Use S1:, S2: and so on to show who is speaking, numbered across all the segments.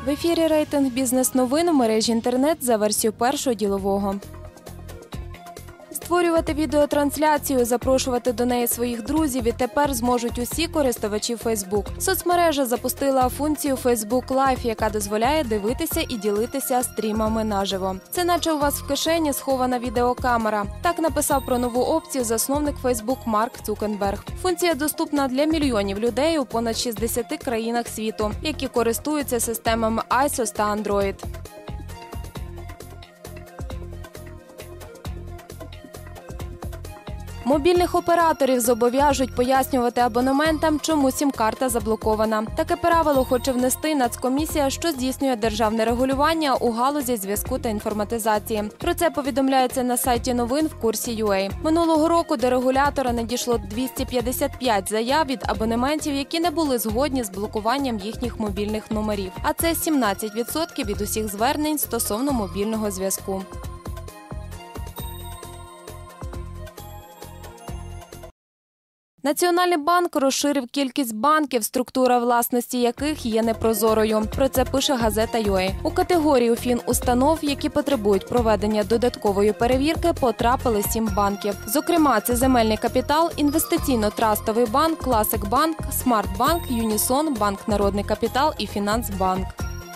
S1: В ефірі рейтинг бізнес-новин у мережі інтернет за версією першого ділового. Створювати відеотрансляцію, запрошувати до неї своїх друзів відтепер зможуть усі користувачі Facebook. Соцмережа запустила функцію Facebook Live, яка дозволяє дивитися і ділитися стрімами наживо. Це наче у вас в кишені схована відеокамера. Так написав про нову опцію засновник Facebook Марк Цукерберг. Функція доступна для мільйонів людей у понад 60 країнах світу, які користуються системами iOS та Android. Мобільних операторів зобов'яжуть пояснювати абонементам, чому сім-карта заблокована. Таке правило хоче внести Нацкомісія, що здійснює державне регулювання у галузі зв'язку та інформатизації. Про це повідомляється на сайті новин в Курсі.ua. Минулого року до регулятора надійшло 255 заяв від абонементів, які не були згодні з блокуванням їхніх мобільних номерів. А це 17% від усіх звернень стосовно мобільного зв'язку. Національний банк розширив кількість банків, структура власності яких є непрозорою. Про це пише газета «ЮА». У категорію фінустанов, які потребують проведення додаткової перевірки, потрапили 7 банків. Зокрема, це Земельний капітал, Інвестиційно-трастовий банк, Класик банк, Смартбанк, Юнісон, Банк Народний капітал і Фінансбанк.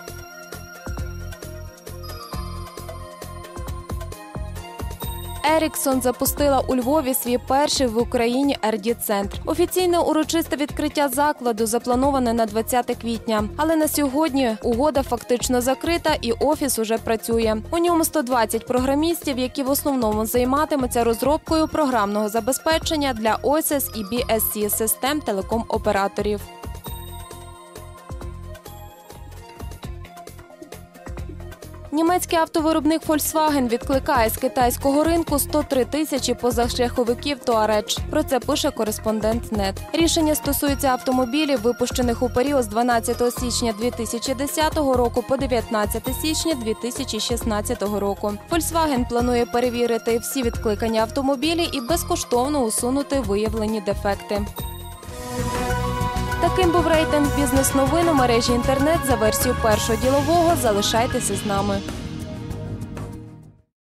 S1: Еріксон запустила у Львові свій перший в Україні РД-центр. Офіційне урочисте відкриття закладу заплановане на 20 квітня. Але на сьогодні угода фактично закрита і офіс уже працює. У ньому 120 програмістів, які в основному займатимуться розробкою програмного забезпечення для ОСС і BSC-систем телеком-операторів. Німецький автовиробник Volkswagen відкликає з китайського ринку 103 тисячі позашляховиків Touareg. Про це пише кореспондент.нет. Рішення стосується автомобілів, випущених у період з 12 січня 2010 року по 19 січня 2016 року. Volkswagen планує перевірити всі відкликані автомобілі і безкоштовно усунути виявлені дефекти. Таким був рейтинг бізнес-новин у мережі інтернет за версією першого ділового. Залишайтеся з нами.